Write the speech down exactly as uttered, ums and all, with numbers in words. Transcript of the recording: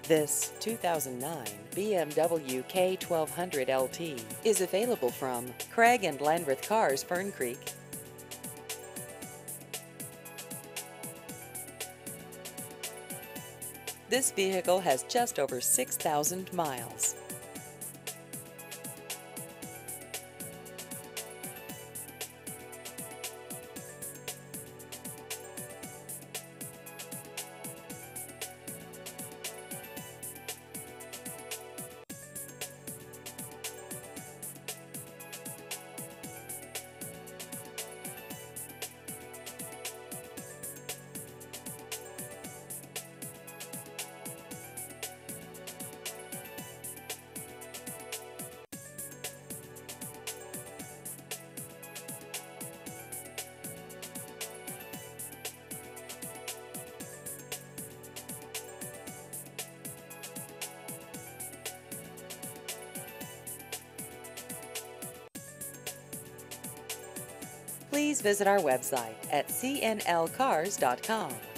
This two thousand nine B M W K twelve hundred L T is available from Craig and Landreth Cars, Fern Creek. This vehicle has just over six thousand miles. Please visit our website at c n l cars dot com.